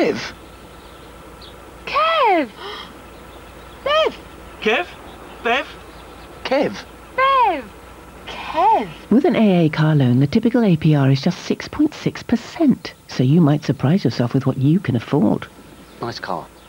Bev! Kev! Bev! Kev? Bev? Kev! Bev! Kev! With an AA car loan, the typical APR is just 6.6%. So you might surprise yourself with what you can afford. Nice car.